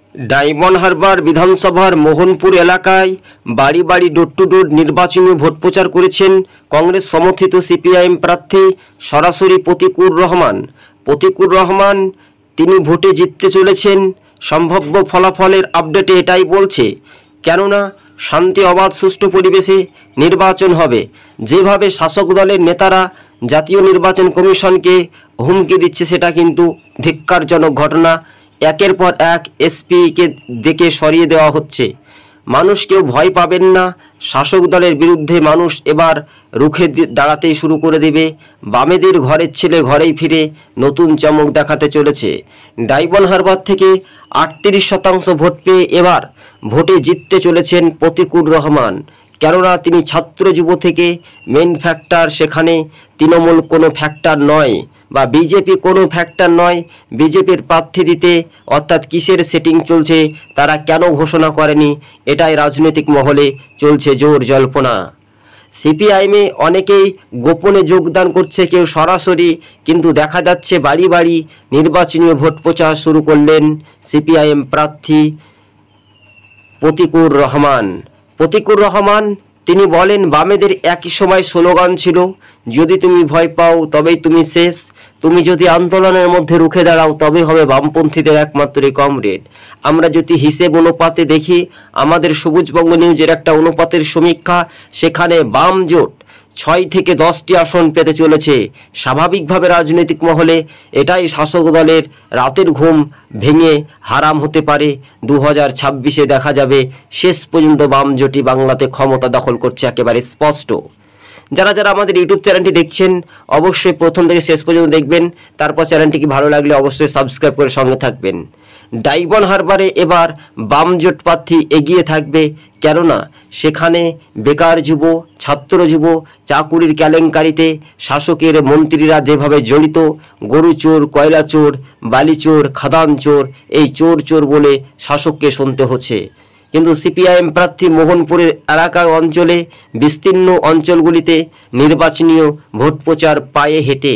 Diamond Harbour বিধানসভার মোহনপুর এলাকায় বাড়ি বাড়ি ডোর টু ডোর নির্বাচনী ভোট প্রচার করেছেন কংগ্রেস সমর্থিত সিপিআইএম প্রার্থী সরাসরি প্রতিকুর রহমান। প্রতিকুর রহমান তিনি ভোটে জিততে চলেছেন। সম্ভাব্য ফলাফলের আপডেটে এটাই বলছে, কেননা শান্তি অবাধ সুষ্ঠু পরিবেশে নির্বাচন হবে। যেভাবে শাসক দলের নেতারা জাতীয় নির্বাচন কমিশনকে হুমকি দিচ্ছে সেটা কিন্তু ধিক্কারজনক ঘটনা। একের পর এক এসপিকে ডেকে সরিয়ে দেওয়া হচ্ছে। মানুষ কেউ ভয় পাবেন না। শাসক দলের বিরুদ্ধে মানুষ এবার রুখে দাঁড়াতেই শুরু করে দেবে। বামেদের ঘরের ছেলে ঘরেই ফিরে নতুন চমক দেখাতে চলেছে। ডায়মন্ড হারবার থেকে 38% ভোট পেয়ে এবার ভোটে জিততে চলেছেন প্রতিকুর রহমান। কেননা তিনি ছাত্র যুব থেকে মেন ফ্যাক্টর, সেখানে তৃণমূল কোনো ফ্যাক্টর নয় বা বিজেপি কোনো ফ্যাক্টর নয়। বিজেপির প্রার্থী দিতে অর্থাৎ কিসের সেটিং চলছে, তারা কেন ঘোষণা করেনি, এটাই রাজনৈতিক মহলে চলছে জোর জল্পনা। সিপিআইএমে অনেকেই গোপনে যোগদান করছে, কেউ সরাসরি, কিন্তু দেখা যাচ্ছে বাড়ি বাড়ি নির্বাচনী ভোট প্রচার শুরু করলেন সিপিআইএম প্রার্থী প্রতিকুর রহমান। প্রতিকুর রহমান তিনি বলেন, বামেদের একই সময় স্লোগান ছিল, যদি তুমি ভয় পাও তবেই তুমি শেষ, তুমি যদি আন্দোলনের মধ্যে রুখে দাঁড়াও তবে হবে বামপন্থীদের একমাত্র কমরেড। আমরা যদি হিসেব অনুপাতে দেখি, আমাদের সবুজবঙ্গ নিউজের একটা অনুপাতের সমীক্ষা, সেখানে বাম জোট 6 থেকে 10টি আসন পেতে চলেছে। স্বাভাবিকভাবে রাজনৈতিক মহলে এটাই শাসক দলের রাতের ঘুম ভেঙে হারাম হতে পারে। 2026-এ দেখা যাবে শেষ পর্যন্ত বাম জোটই বাংলাতে ক্ষমতা দখল করছে, একেবারে স্পষ্ট। যারা যারা আমাদের ইউটিউব চ্যানেলটি দেখছেন অবশ্যই প্রথম থেকে শেষ পর্যন্ত দেখবেন, তারপর চ্যানেলটিকে ভালো লাগলে অবশ্যই সাবস্ক্রাইব করে সঙ্গে থাকবেন। ডায়মন্ড হারবারে এবার বাম জোট প্রার্থী এগিয়ে থাকবে, কেননা সেখানে বেকার যুব, ছাত্র যুব, চাকুরির কেলেঙ্কারিতে শাসকের মন্ত্রীরা যেভাবে জড়িত, গরু চোর, কয়লা চোর, বালি চোর, খাদান চোর, এই চোর চোর বলে শাসককে শুনতে হচ্ছে। কিন্তু সিপিআইএম প্রার্থী মোহনপুরের এলাকার অঞ্চলে, বিস্তীর্ণ অঞ্চলগুলিতে নির্বাচনী ভোট প্রচার পায়ে হেঁটে,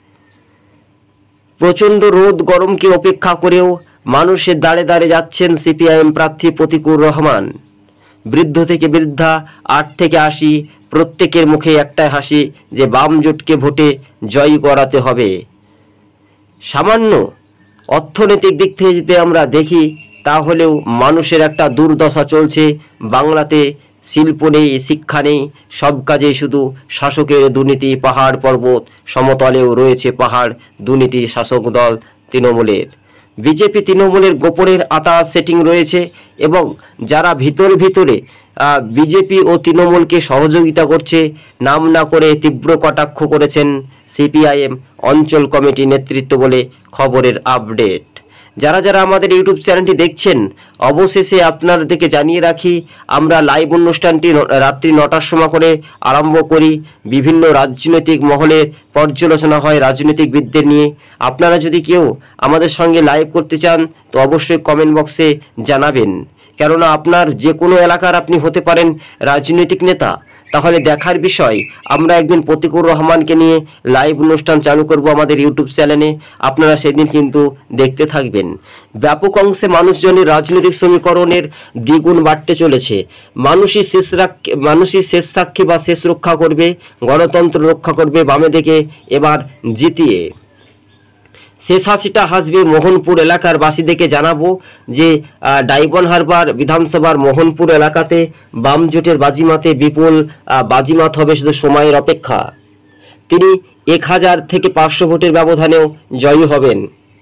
প্রচণ্ড রোদ গরমকে উপেক্ষা করেও মানুষের দাঁড়ে দাঁড়ে যাচ্ছেন সিপিআইএম প্রার্থী প্রতিকুর রহমান। বৃদ্ধ থেকে বৃদ্ধা, 8 থেকে 80, প্রত্যেকের মুখে একটাই হাসি যে বাম জোটকে ভোটে জয়ী করাতে হবে। সামান্য অর্থনৈতিক দিক থেকে যদি আমরা দেখি, তাহলেও মানুষের একটা দুর্দশা চলছে। বাংলাতে শিল্প নেই, শিক্ষা নেই, সব কাজে শুধু শাসকের দুর্নীতি। পাহাড় পর্বত সমতলেও রয়েছে পাহাড় দুর্নীতি শাসক দল তৃণমূলের। বিজেপি তৃণমূলের গোপনের আতা সেটিং রয়েছে, এবং যারা ভিতরে বিজেপি ও তৃণমূলকে সহযোগিতা করছে, নাম না করে তীব্র কটাক্ষ করেছেন সিপিআইএম অঞ্চল কমিটি নেতৃত্ব বলে খবরের আপডেট। যারা যারা আমাদের ইউটিউব চ্যানেলটি দেখছেন, অবশেষে আপনাদেরকে জানিয়ে রাখি, আমরা লাইভ অনুষ্ঠানটি রাত্রি 9টার সময় করে আরম্ভ করি। বিভিন্ন রাজনৈতিক মহলের পর্যালোচনা হয় রাজনীতিকবিদদের নিয়ে। আপনারা যদি কেউ আমাদের সঙ্গে লাইভ করতে চান তো অবশ্যই কমেন্ট বক্সে জানাবেন, কেননা আপনার যে কোনো এলাকার আপনি হতে পারেন রাজনৈতিক নেতা। তাহলে দেখার বিষয়, আমরা একদিন প্রতিকুর রহমানকে নিয়ে লাইভ অনুষ্ঠান চালু করব আমাদের ইউটিউব চ্যানেলে, আপনারা সেদিন কিন্তু দেখতে থাকবেন। ব্যাপক অংশে মানুষজনের রাজনৈতিক সমীকরণের দ্বিগুণ বাড়তে চলেছে। মানুষই শেষ সাক্ষী বা শেষ রক্ষা করবে, গণতন্ত্র রক্ষা করবে বামেদিকে এবার জিতিয়ে। শেষ হাসিটা হাসবে মোহনপুর এলাকার বাসীদেরকে জানাবো যে ডায়মন্ড হারবার বিধানসভার মোহনপুর এলাকাতে বাম জোটের বাজিমাতে বিপুল বাজিমাত হবে, শুধু সময়ের অপেক্ষা। তিনি 1000 থেকে 500 ভোটের ব্যবধানেও জয়ী হবেন।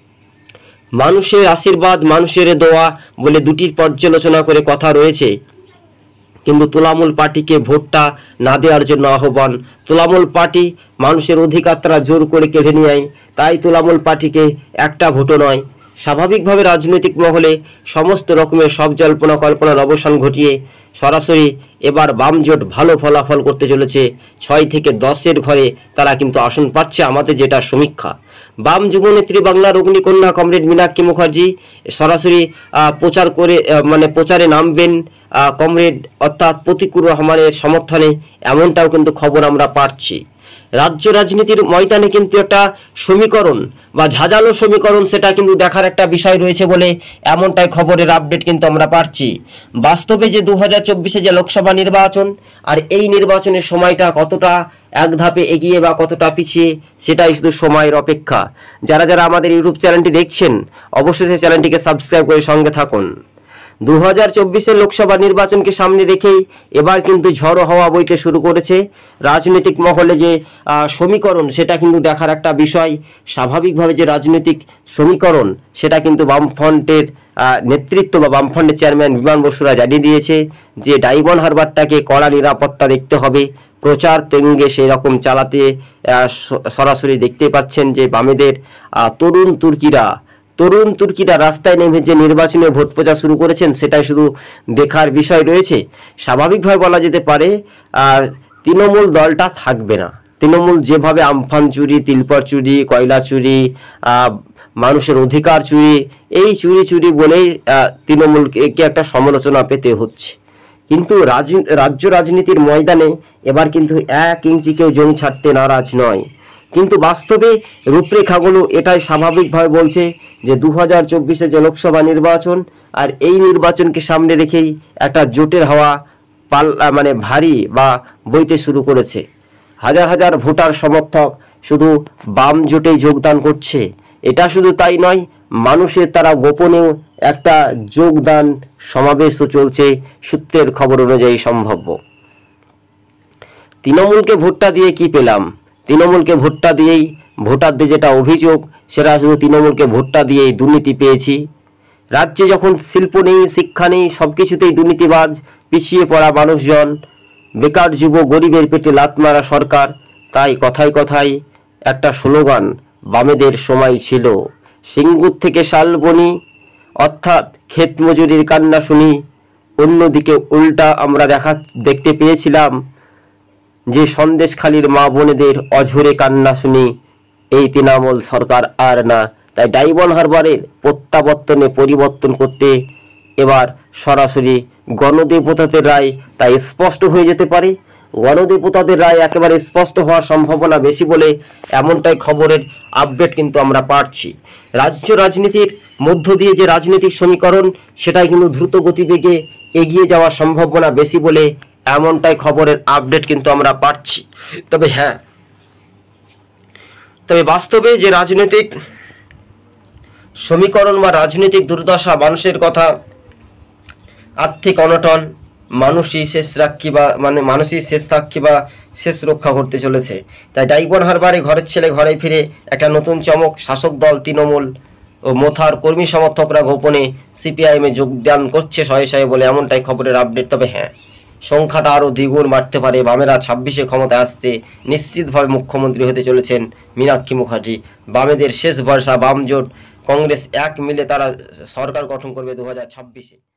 মানুষের আশীর্বাদ, মানুষের দোয়া বলে দুটি পর্যালোচনা করে কথা রয়েছে, কিন্তু তোলামূল পার্টিকে ভোটটা না দেওয়ার জন্য আহ্বান। তোলামূল পার্টি মানুষের অধিকার তারা জোর করে কেড়ে নিয়ে, তাই তোলামূল পার্টিকে একটা ভোটও নয়। স্বাভাবিকভাবে রাজনৈতিক মহলে সমস্ত রকমের সব জল্পনা কল্পনার অবসান ঘটিয়ে সরাসরি এবার বাম জোট ভালো ফলাফল করতে চলেছে। 6 থেকে 10-এর ঘরে তারা কিন্তু আসন পাচ্ছে, আমাদের যেটা সমীক্ষা। বাম যুবনেত্রী বাংলার অগ্নিকন্যা কমরেড মীনাক্ষী মুখার্জি সরাসরি প্রচার করে প্রচারে নামবেন কমরেড অর্থাৎ প্রতিকুর রহমানের সমর্থনে, এমনটাও কিন্তু খবর আমরা পাচ্ছি। রাজ্য রাজনীতির ময়দানে কিন্তু একটা সমীকরণ বা ঝাঁঝালো সমীকরণ, সেটা কিন্তু দেখার একটা বিষয় রয়েছে বলে এমনটাই খবরের আপডেট কিন্তু আমরা পাচ্ছি। বাস্তবে যে 2024-এ যে লোকসভা নির্বাচন, আর এই নির্বাচনের সময়টা কতটা এক ধাপে এগিয়ে বা কতটা পিছিয়ে, সেটাই শুধু সময়ের অপেক্ষা। যারা যারা আমাদের ইউটিউব চ্যানেলটি দেখছেন, অবশ্যই সেই চ্যানেলটিকে সাবস্ক্রাইব করে সঙ্গে থাকুন। 2024-এর লোকসভা নির্বাচনকে সামনে রেখেই এবার কিন্তু ঝড়ো হাওয়া বইতে শুরু করেছে রাজনৈতিক মহলে। যে সমীকরণ, সেটা কিন্তু দেখার একটা বিষয়। স্বাভাবিকভাবে যে রাজনৈতিক সমীকরণ, সেটা কিন্তু বামফ্রন্টের নেতৃত্ব বা বামফ্রন্টের চেয়ারম্যান বিমান বসুরা জানিয়ে দিয়েছে যে ডায়মন্ড হারবারটাকে কড়া নিরাপত্তা দেখতে হবে। প্রচার তেঙ্গে সেই রকম চালাতে সরাসরি দেখতে পাচ্ছেন যে বামেদের তরুণ তুর্কিরা রাস্তায় নেমে যে নির্বাচনে ভোট প্রচার শুরু করেছেন, সেটাই শুধু দেখার বিষয় রয়েছে। স্বাভাবিকভাবে বলা যেতে পারে তৃণমূল দলটা থাকবে না। তৃণমূল যেভাবে আমফান চুরি, তিলপর চুরি, কয়লা চুরি, মানুষের অধিকার চুরি, এই চুরি বলেই তৃণমূলকে একটা সমালোচনা পেতে হচ্ছে। কিন্তু রাজ্য রাজনীতির ময়দানে এবার কিন্তু 1 ইঞ্চি কেউ জমি ছাড়তে নারাজ নয়। কিন্তু বাস্তবে রূপরেখাগুলো এটাই স্বাভাবিকভাবে বলছে যে 2024-এ যে লোকসভা নির্বাচন, আর এই নির্বাচনকে সামনে রেখেই একটা জোটের হাওয়া ভারী বা বইতে শুরু করেছে। হাজার হাজার ভোটার সমর্থক শুধু বাম জোটেই যোগদান করছে। এটা শুধু তাই নয়, মানুষের তারা গোপনেও একটা যোগদান সমাবেশও চলছে, সূত্রের খবর অনুযায়ী সম্ভাব্য। তৃণমূলকে ভোটটা দিয়ে কি পেলাম? তৃণমূলকে ভোটটা দিয়েই ভোটারদের যেটা অভিযোগ, সেটা শুধু তৃণমূলকে ভোটটা দিয়েই দুর্নীতি পেয়েছি। রাজ্যে যখন শিল্প নেই, শিক্ষা নেই, সব কিছুতেই দুর্নীতিবাজ, পিছিয়ে পড়া মানুষজন, বেকার যুব, গরিবের পেটে লাত মারা সরকার। তাই কথায় কথায় একটা স্লোগান বামেদের সময় ছিল, সিঙ্গুর থেকে শালবনি, অর্থাৎ ক্ষেত মজুরির কান্না শুনি। অন্যদিকে উল্টা আমরা দেখতে পেয়েছিলাম যে সন্দেশখালীর মা বোনেদের অঝরে কান্না শুনি, এই তৃণমূল সরকার আর না। তাই ডায়মন্ড হারবারের প্রত্যাবর্তনে পরিবর্তন করতে এবার সরাসরি গণদেবতাদের রায় তাই স্পষ্ট হয়ে যেতে পারে। গণদেবতাদের রায় একেবারে স্পষ্ট হওয়ার সম্ভাবনা বেশি বলে এমনটাই খবরের আপডেট কিন্তু আমরা পাচ্ছি। রাজ্য রাজনীতির মধ্য দিয়ে যে রাজনৈতিক সমীকরণ, সেটাই কিন্তু দ্রুত গতিবেগে এগিয়ে যাওয়ার সম্ভাবনা বেশি বলে এমনটাই খবরের আপডেট কিন্তু আমরা পাচ্ছি। তবে বাস্তবে যে রাজনৈতিক সমীকরণ বা রাজনৈতিক দুর্দশা, মানুষের কথা, আর্থিক অনটন, মানুষই শেষ সাক্ষী বা শেষ রক্ষা করতে চলেছে। তাই ডায়মন্ড হারবারে ঘরের ছেলে ঘরে ফিরে একটা নতুন চমক। শাসক দল তৃণমূল ও মোথার কর্মী সমর্থকরা গোপনে সিপিআইএমে যোগদান করছে শয়ে শয়ে বলে এমনটাই খবরের আপডেট। তবে সংখ্যাটা আরও দ্বিগুণ বাড়তে পারে। বামেরা 26-এ ক্ষমতায় আসতে নিশ্চিতভাবে মুখ্যমন্ত্রী হতে চলেছেন মীনাক্ষী মুখার্জি। বামেদের শেষ ভরসা বাম জোট, কংগ্রেস এক মিলে তারা সরকার গঠন করবে 2026-এ।